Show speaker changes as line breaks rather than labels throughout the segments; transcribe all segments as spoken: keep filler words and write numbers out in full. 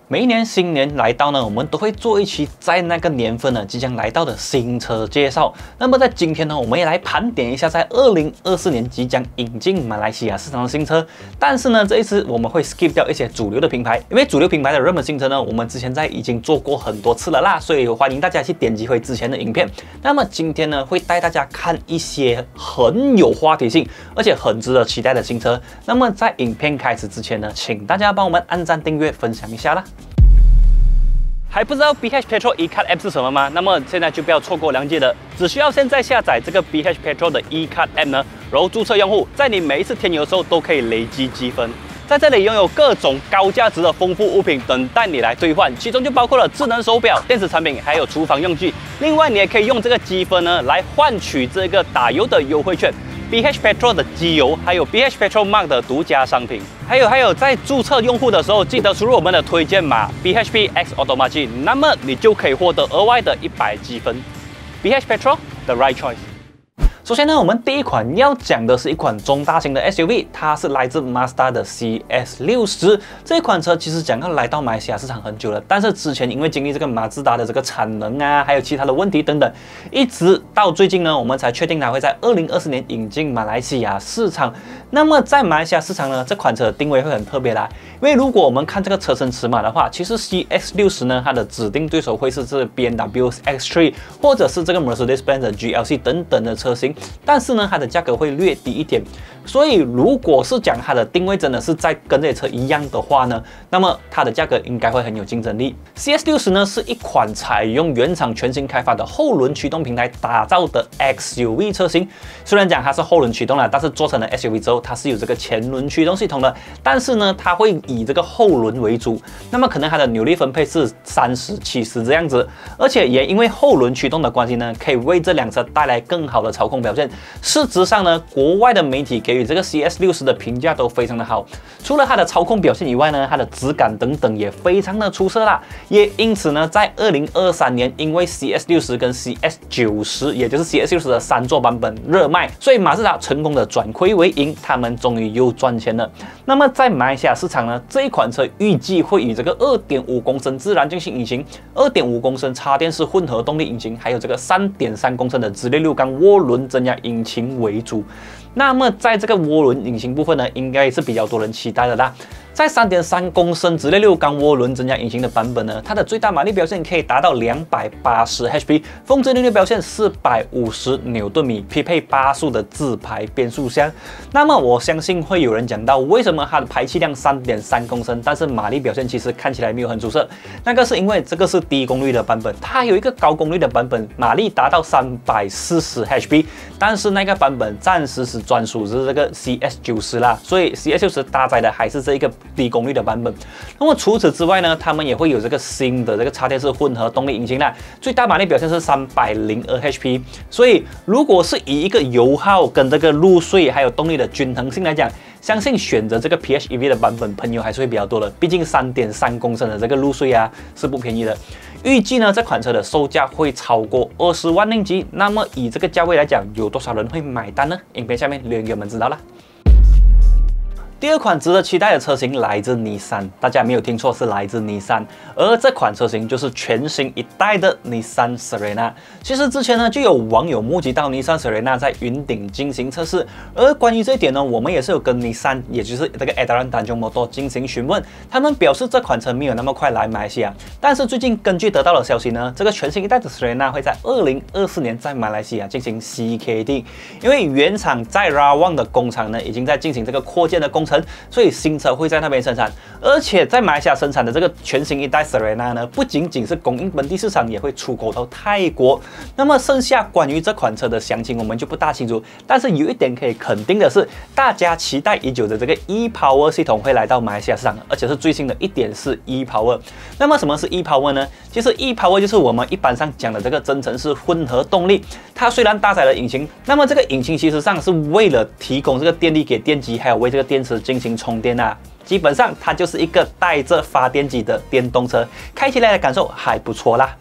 每一年新年来到呢，我们都会做一期在那个年份呢即将来到的新车介绍。那么在今天呢，我们也来盘点一下在二零二四年即将引进马来西亚市场的新车。但是呢，这一次我们会 skip 掉一些主流的品牌，因为主流品牌的热门新车呢，我们之前在已经做过很多次了啦，所以欢迎大家去点击回之前的影片。那么今天呢，会带大家看一些很有话题性，而且很值得期待的新车。那么在影片开始之前呢，请大家帮我们按赞、订阅、分享一下啦。还不知道 B H Petrol eCard App 是什么吗？那么现在就不要错过良机了，只需要现在下载这个 B H Petrol 的 eCard App 呢，然后注册用户，在你每一次添油的时候都可以累积积分。在这里拥有各种高价值的丰富物品等待你来兑换，其中就包括了智能手表、电子产品，还有厨房用具。另外，你也可以用这个积分呢来换取这个打油的优惠券。B H Petrol 的机油，还有 B H Petrol Mark 的独家商品，还有还有在注册用户的时候，记得输入我们的推荐码 B H P X Automatic， 那么你就可以获得额外的一百积分。B H Petrol the right choice。首先呢，我们第一款要讲的是一款中大型的 S U V， 它是来自 Mazda 的 C S 六十。这款车其实讲要来到马来西亚市场很久了，但是之前因为经历这个马自达的这个产能啊，还有其他的问题等等，一直到最近呢，我们才确定它会在二零二四年引进马来西亚市场。那么在马来西亚市场呢，这款车的定位会很特别啦，因为如果我们看这个车身尺码的话，其实 C S 六十呢，它的指定对手会是这 B M W X 三 或者是这个 Mercedes-Benz 的 G L C 等等的车型。但是呢，它的价格会略低一点，所以如果是讲它的定位真的是在跟这些车一样的话呢，那么它的价格应该会很有竞争力。C S 六十呢是一款采用原厂全新开发的后轮驱动平台打造的 X U V 车型。虽然讲它是后轮驱动了，但是做成了 S U V 之后，它是有这个前轮驱动系统的，但是呢，它会以这个后轮为主。那么可能它的扭力分配是三十七十这样子，而且也因为后轮驱动的关系呢，可以为这辆车带来更好的操控表现。事实上呢，国外的媒体给予这个 C S 六十的评价都非常的好，除了它的操控表现以外呢，它的质感等等也非常的出色啦。也因此呢，在二零二三年，因为 C S 六十跟 C S 九十，也就是 C S 六十的三座版本热卖，所以马自达成功的转亏为盈，他们终于又赚钱了。那么在马来西亚市场呢，这一款车预计会以这个 二点五公升自然进气引擎、二点五公升插电式混合动力引擎，还有这个 三点三公升的直列六缸涡轮增压引擎为主。那么在这个涡轮引擎部分呢，应该是比较多人期待的啦。在 三点三公升直列六缸涡轮增压引擎的版本呢，它的最大马力表现可以达到两百八十 H P， 峰值扭力表现四百五十牛顿米，匹配八速的自排变速箱。那么我相信会有人讲到，为什么它的排气量 三点三公升，但是马力表现其实看起来没有很出色？那个是因为这个是低功率的版本，它有一个高功率的版本，马力达到三百四十 H P， 但是那个版本暂时是专属是这个 C S 九十 啦，所以 C S 九十搭载的还是这一个低功率的版本。那么除此之外呢，他们也会有这个新的这个插电式混合动力引擎啦，最大马力表现是三百零二 H P。所以如果是以一个油耗跟这个入税还有动力的均衡性来讲，相信选择这个 P H E V 的版本朋友还是会比较多的，毕竟 三点三公升的这个入税啊是不便宜的。预计呢，这款车的售价会超过二十万令吉。那么以这个价位来讲，有多少人会买单呢？影片下面留言给我们知道啦。第二款值得期待的车型来自尼桑，大家没有听错，是来自尼桑。而这款车型就是全新一代的尼桑 Serena。其实之前呢，就有网友目击到尼桑 Serena 在云顶进行测试，而关于这一点呢，我们也是有跟尼桑，也就是这个 Edaran Tanjung Motor 进行询问，他们表示这款车没有那么快来马来西亚。但是最近根据得到的消息呢，这个全新一代的 Serena 会在二零二四年在马来西亚进行 C K D， 因为原厂在 Rawang 的工厂呢，已经在进行这个扩建的工程。所以新车会在那边生产，而且在马来西亚生产的这个全新一代 Serena 呢，不仅仅是供应本地市场，也会出口到泰国。那么剩下关于这款车的详情，我们就不大清楚。但是有一点可以肯定的是，大家期待已久的这个 e-Power 系统会来到马来西亚市场，而且是最新的一点四 e-Power。那么什么是 e-Power 呢？其实 e-Power 就是我们一般上讲的这个增程式混合动力。它虽然搭载了引擎，那么这个引擎其实上是为了提供这个电力给电机，还有为这个电池进行充电啊。基本上它就是一个带着发电机的电动车，开起来的感受还不错啦。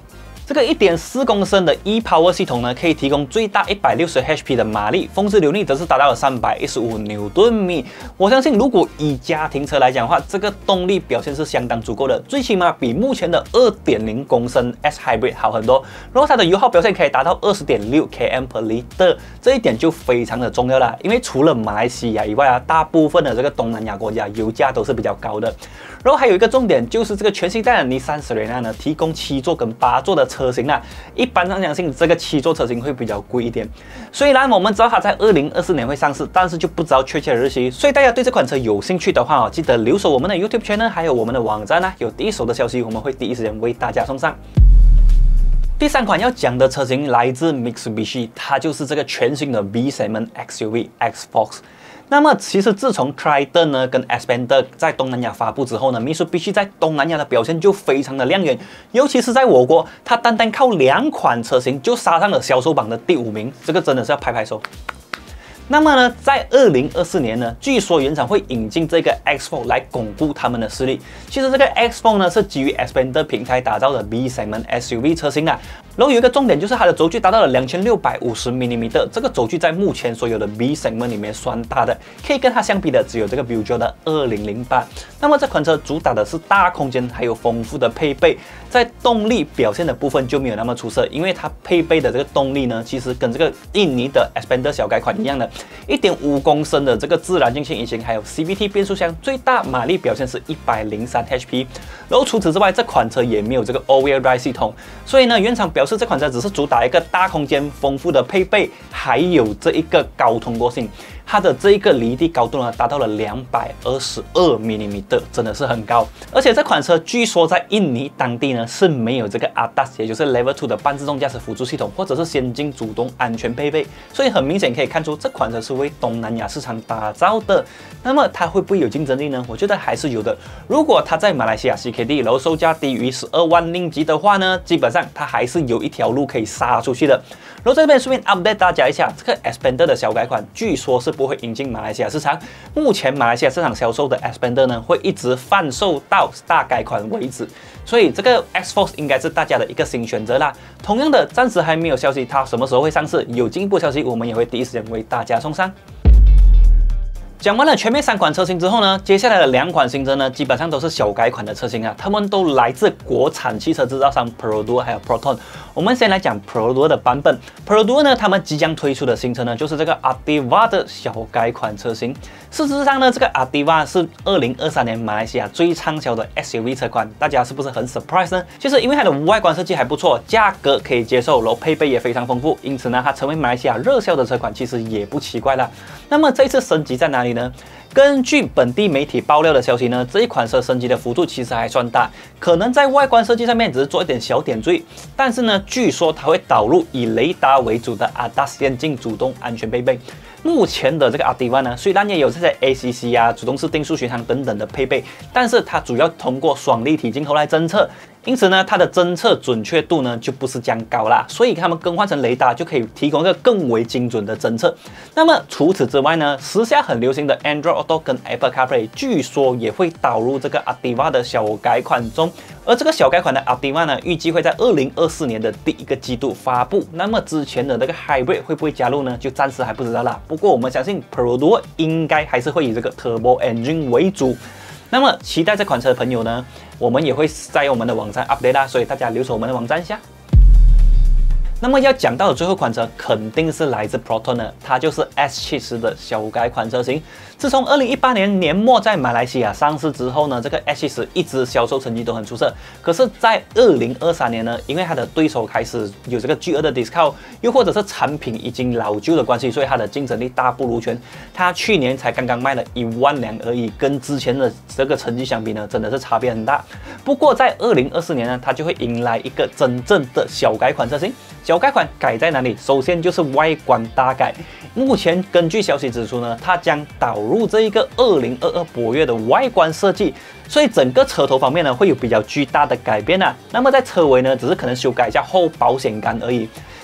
这个 一点四 公升的 e-Power 系统呢，可以提供最大一百六十 H P 的马力，峰值扭力则是达到了三百一十五牛顿米。我相信，如果以家庭车来讲的话，这个动力表现是相当足够的，最起码比目前的 二点零 公升 S Hybrid 好很多。然后它的油耗表现可以达到 二十点六 km per liter， 这一点就非常的重要啦。因为除了马来西亚以外啊，大部分的这个东南亚国家油价都是比较高的。然后还有一个重点就是这个全新一代的 Nissan Serena 呢，提供七座跟八座的车型啊，一般上相信这个七座车型会比较贵一点。虽然我们知道它在二零二四年会上市，但是就不知道确切的日期。所以大家对这款车有兴趣的话哦，记得留守我们的 YouTube channel， 还有我们的网站啊，有第一手的消息我们会第一时间为大家送上。第三款要讲的车型来自 Mitsubishi， 它就是这个全新的 B segment X U V X-Force。那么其实自从 Triton 呢跟 Xpander 在东南亚发布之后呢 ，Mitsubishi 在东南亚的表现就非常的亮眼，尤其是在我国，它单单靠两款车型就杀上了销售榜的第五名，这个真的是要拍拍手。那么呢，在二零二四年呢，据说原厂会引进这个 X 四 来巩固他们的实力。其实这个 X 四 呢是基于 Xpander 平台打造的 B segment S U V 车型啊。然后有一个重点就是它的轴距达到了两千六百五十 毫米，这个轴距在目前所有的 B segment 里面算大的，可以跟它相比的只有这个 Peugeot 的二零零八。那么这款车主打的是大空间，还有丰富的配备，在动力表现的部分就没有那么出色，因为它配备的这个动力呢，其实跟这个印尼的 Xpander 小改款一样的 一点五 公升的这个自然进气引擎，还有 C V T 变速箱，最大马力表现是一百零三 H P。然后除此之外，这款车也没有这个 All-Wheel Drive 系统，所以呢，原厂表示这款车只是主打一个大空间、丰富的配备，还有这一个高通过性。它的这一个离地高度呢，达到了两百二十二毫米，真的是很高。而且这款车据说在印尼当地呢是没有这个 A D A S， 也就是 Level 二的半自动驾驶辅助系统，或者是先进主动安全配备。所以很明显可以看出，这款车是为东南亚市场打造的。那么它会不会有竞争力呢？我觉得还是有的。如果它在马来西亚 C K D 然后售价低于十二万令吉的话呢，基本上它还是有一条路可以杀出去的。然后这边顺便 update 大家一下，这个 Xpander 的小改款据说是不会引进马来西亚市场。目前马来西亚市场销售的 Xpander 呢，会一直贩售到大改款为止。所以这个 X-Force 应该是大家的一个新选择啦。同样的，暂时还没有消息它什么时候会上市，有进一步消息我们也会第一时间为大家送上。讲完了全面三款车型之后呢，接下来的两款新车呢，基本上都是小改款的车型啊，它们都来自国产汽车制造商 Perodua 还有 Proton。我们先来讲 Perodua 的版本 ，Perodua 呢，他们即将推出的新车呢，就是这个 Altiva 的小改款车型。事实上呢，这个 Altiva 是二零二三年马来西亚最畅销的 S U V 车款，大家是不是很 surprise 呢？就是因为它的外观设计还不错，价格可以接受，然后配备也非常丰富，因此呢，它成为马来西亚热销的车款，其实也不奇怪啦。那么这一次升级在哪里呢？根据本地媒体爆料的消息呢，这一款车升级的幅度其实还算大，可能在外观设计上面只是做一点小点缀，但是呢，据说它会导入以雷达为主的 A D A S 先进主动安全配备。目前的这个 Altiva 呢，虽然也有这些 A C C 啊、主动式定速巡航等等的配备，但是它主要通过双立体镜头来侦测，因此呢，它的侦测准确度呢就不是这样高啦，所以他们更换成雷达就可以提供一个更为精准的侦测。那么除此之外呢，时下很流行的 Android Auto 跟 Apple CarPlay 据说也会导入这个 Altiva 的小改款中。而这个小改款的 Altiva 呢，预计会在二零二四年的第一个季度发布。那么之前的这个 Hybrid 会不会加入呢？就暂时还不知道啦。不过我们相信 Perodua 应该还是会以这个 Turbo Engine 为主。那么期待这款车的朋友呢，我们也会在我们的网站 update 啦，所以大家留守我们的网站一下。那么要讲到的最后款车，肯定是来自 Proton 的，它就是 S 七十 的小改款车型。自从二零一八年年末在马来西亚上市之后呢，这个 S 七十 一直销售成绩都很出色。可是，在二零二三年呢，因为它的对手开始有这个巨额的 discount， 又或者是产品已经老旧的关系，所以它的竞争力大不如前。它去年才刚刚卖了一万辆而已，跟之前的这个成绩相比呢，真的是差别很大。不过在二零二四年呢，它就会迎来一个真正的小改款车型。小改款改在哪里？首先就是外观大改。目前根据消息指出呢，它将导入这一个二零二二博越的外观设计，所以整个车头方面呢会有比较巨大的改变啊。那么在车尾呢，只是可能修改一下后保险杆而已。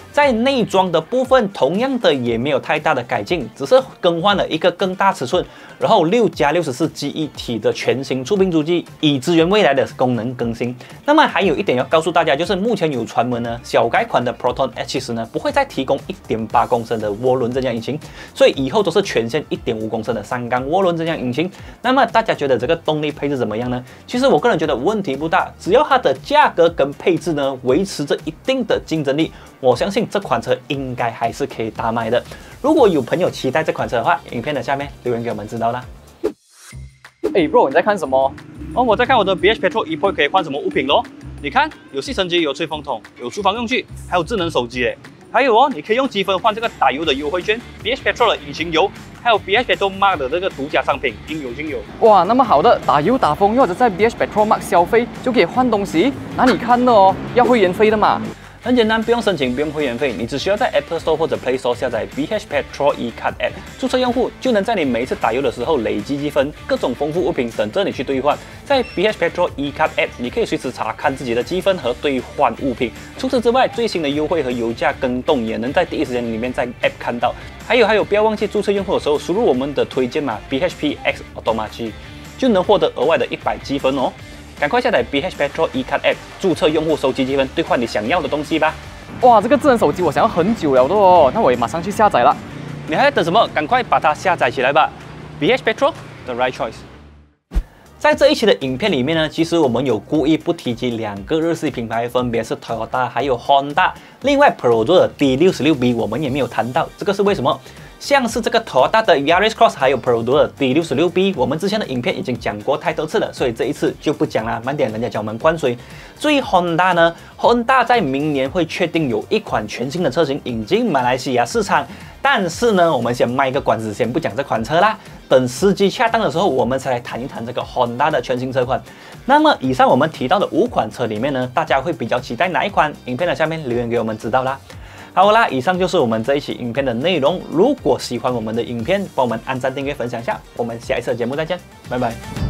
在内装的部分，同样的也没有太大的改进，只是更换了一个更大尺寸，然后六加六十四记忆体的全新触屏主机，以支援未来的功能更新。那么还有一点要告诉大家，就是目前有传闻呢，小改款的 Proton S 七十呢不会再提供 一点八公升的涡轮增压引擎，所以以后都是全线 一点五公升的三缸涡轮增压引擎。那么大家觉得这个动力配置怎么样呢？其实我个人觉得问题不大，只要它的价格跟配置呢维持着一定的竞争力，我相信这款车应该还是可以大卖的。如果有朋友期待这款车的话，影片的下面留言给我们知道啦。
哎 ，bro， 你在看什么？
哦，我在看我的 B H Petrol E-Point 可以换什么物品咯。你看，有吸尘机，有吹风筒，有厨房用具，还有智能手机诶。还有哦，你可以用积分换这个打油的优惠券 ，B H Petrol 的引擎油，还有 B H Petrol Mark 的这个独家商品，应有尽有。
哇，那么好的，打油打风，又或者在 B H Petrol Mark 消费就可以换东西，哪里看的哦？要会员费的嘛。
很简单，不用申请，不用会员费，你只需要在 Apple Store 或者 Play Store 下载 B H Petrol E-Card App， 注册用户就能在你每一次打油的时候累积积分，各种丰富物品等着你去兑换。在 B H Petrol E-Card App， 你可以随时查看自己的积分和兑换物品。除此之外，最新的优惠和油价更动也能在第一时间里面在 App 看到。还有还有，不要忘记注册用户的时候输入我们的推荐码 B H P X Automatic， 就能获得额外的一百积分哦。赶快下载 B H Petrol E-Card App， 注册用户收集积分，兑换你想要的东西吧。
哇，这个智能手机我想要很久了的哦，那我也马上去下载了。
你还在等什么？赶快把它下载起来吧 ！B H Petrol the right choice。在这一期的影片里面呢，其实我们有故意不提及两个日系品牌，分别是 Toyota 还有 Honda。另外 Perodot 的 D 六十六 B 我们也没有谈到，这个是为什么？像是这个 Toyota 的 Yaris Cross 还有 Perodot 的 D 六十六 B， 我们之前的影片已经讲过太多次了，所以这一次就不讲了，慢点人家叫我们灌水。至于 Honda 呢 ，Honda 在明年会确定有一款全新的车型引进马来西亚市场，但是呢，我们先卖一个关子，先不讲这款车啦。等时机恰当的时候，我们才来谈一谈这个 Honda 的全新车款。那么以上我们提到的五款车里面呢，大家会比较期待哪一款？影片的下面留言给我们知道啦。好啦，以上就是我们这一期影片的内容。如果喜欢我们的影片，帮我们按赞、订阅、分享一下。我们下一次的节目再见，拜拜。